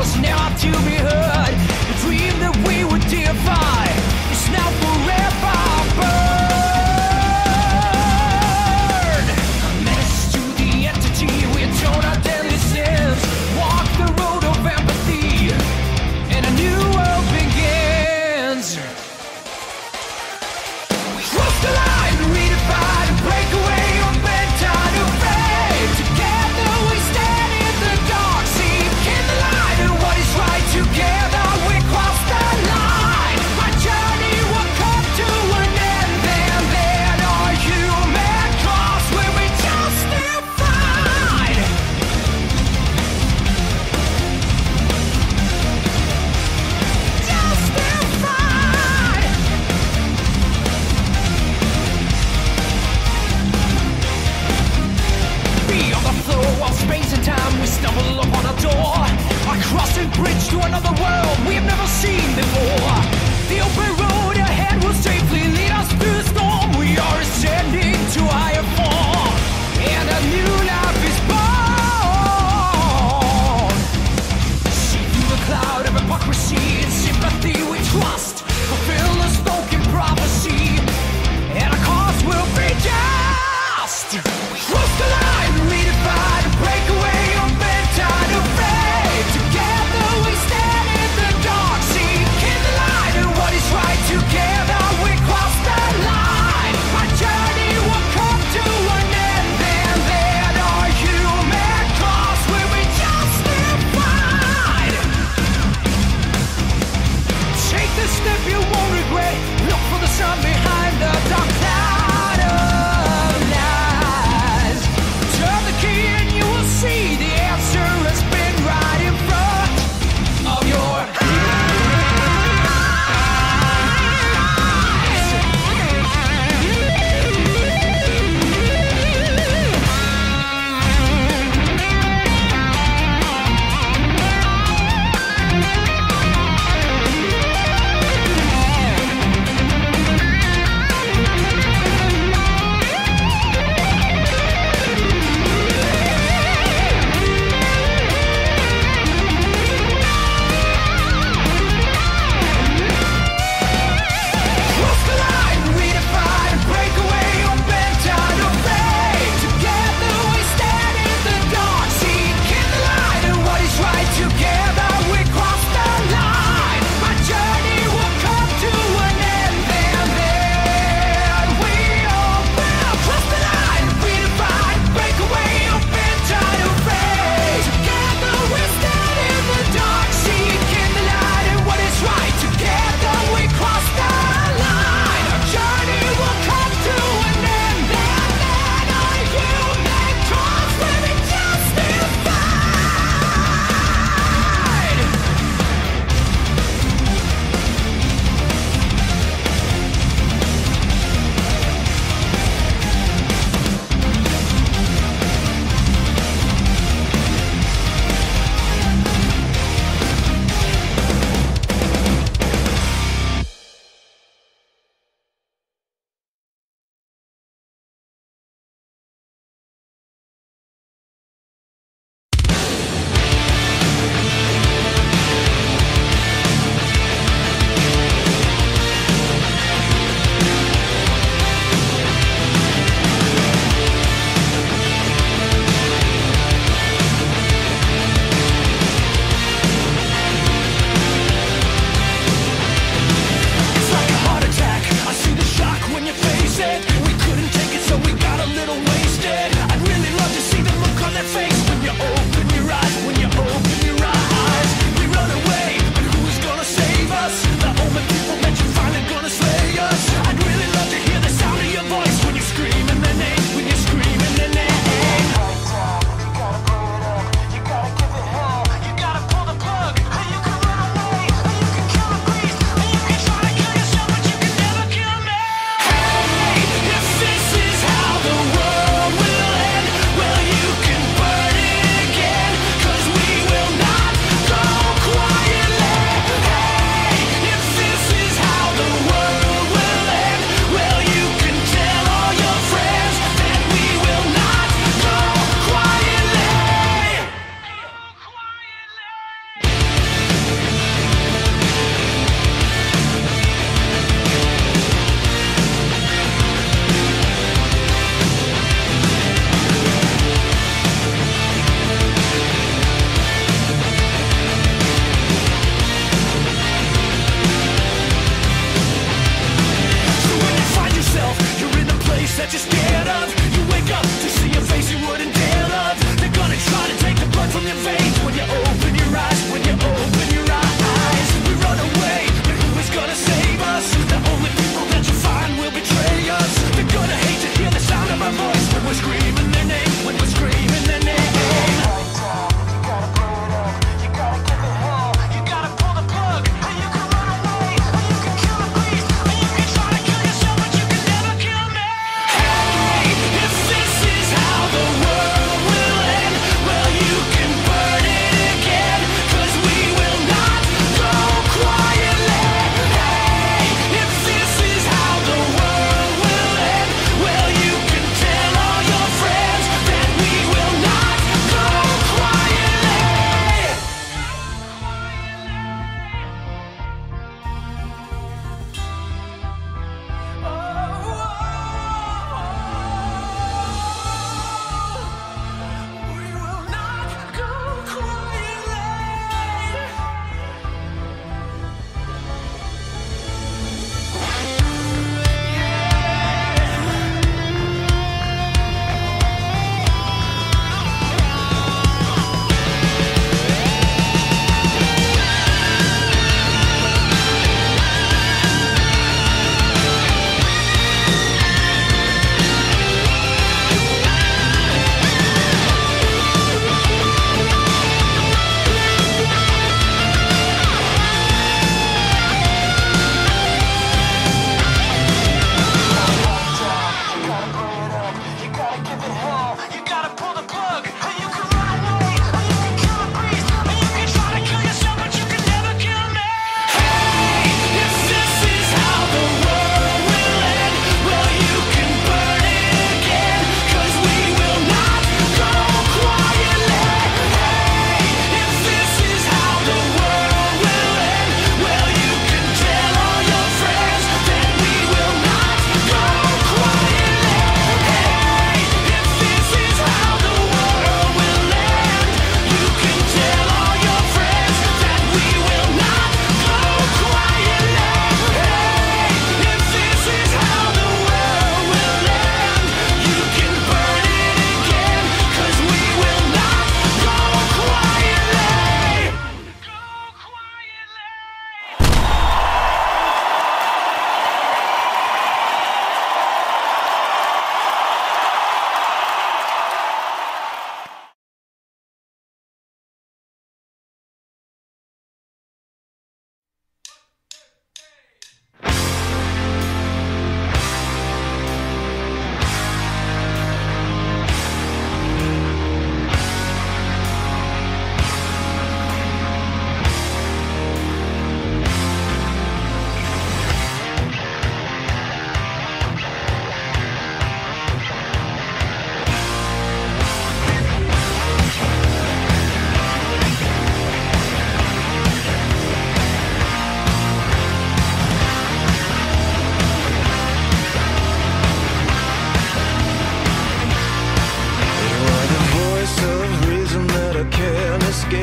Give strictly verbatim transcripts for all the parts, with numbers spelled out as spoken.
was never to be heard. The dream that we would defy is now forever burned. A menace to the entity, we atone our deadly sins. Walk the road of empathy, and a new world begins. Cross the line, redefine, and break away on bent time of fate. Together we stand in the dark, seeking the light and what is right. Together we cross the line. Our journey will come to an end. Then, then our human cause will be justified. Justified. Beyond the flow of space and time, we stumble upon a door, a crossing bridge to another world we have never seen before. The open road ahead will safely lead us through the storm. We are ascending to higher form, and a new life is born. See through the cloud of hypocrisy and sympathy we trust. Fulfill the spoken prophecy, and our cause will be just. Cross the line, redefine, break away on bent tide of fate. Together we stand in the dark, see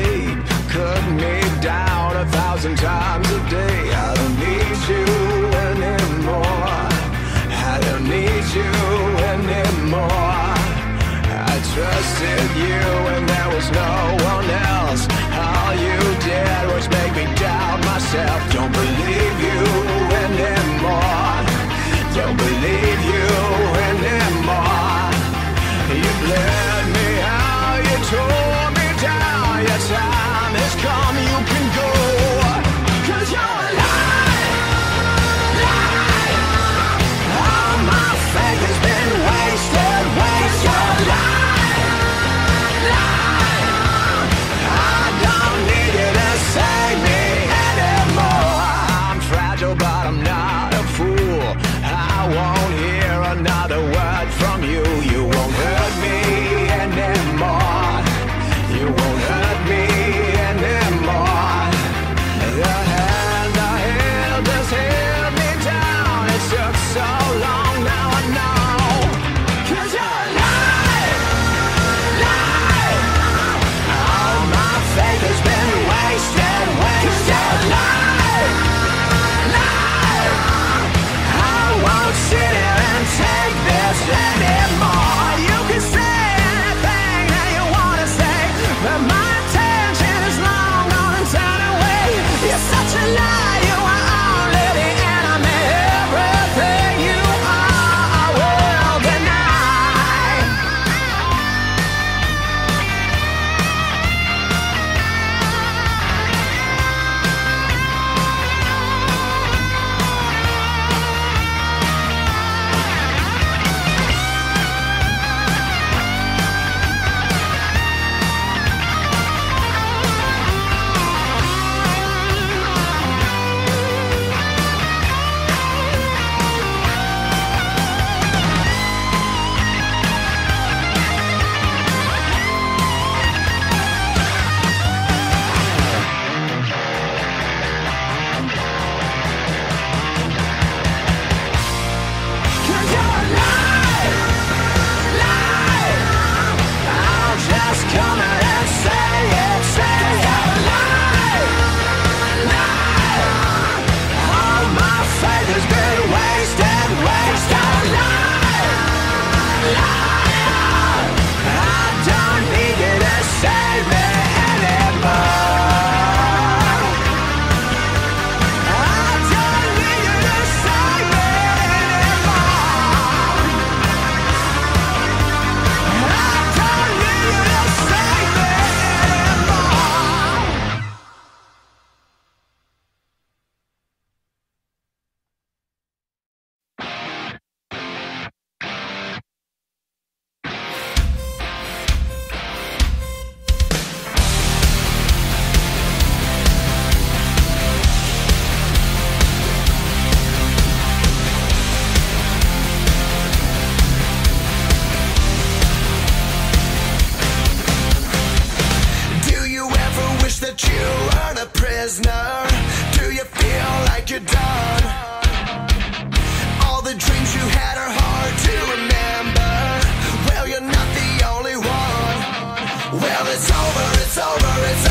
sleep, cut me down a thousand times a day. I don't need you anymore. I don't need you anymore. I trusted you and there was no one else. All you did was make me doubt myself. Don't believe you anymore. Don't believe you anymore. You bled me out, you tore me down. Your time has come, you can go. Cause you're a lie, lie. All my faith has been wasted, wasted. You're a lie, lie. I don't need you to save me anymore. I'm fragile but I'm not a fool. I won't hear another word from you. You won't hurt me anymore. You won't hurt me anymore. The hand I held has held me down. It took so long, now I know. Cause you're a lie, lie. All my faith has been wasted, wasted. Cause you're a lie, lie. I won't sit here and take this anymore. You can say anything that you wanna say, but my attention is long gone and turned away. You're such a lie, you are only the enemy. Everything you are, I will deny. Cause you're a lie, lie. I'll just come out and say it, say it. You're a lie, lie. All my faith has been wasted, wasted. Lie, lie. I don't need you to save me anymore. I don't need you to save me anymore. I don't need you to save me anymore. Do you ever wish that you weren't a prisoner? Do you feel like you're done? All the dreams you had are hard to remember. Well, you're not the only one. Well, it's over, it's over, it's